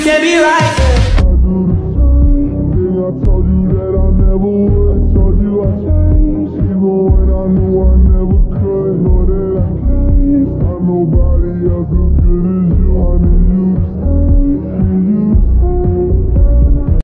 can't be like it. I told you that I never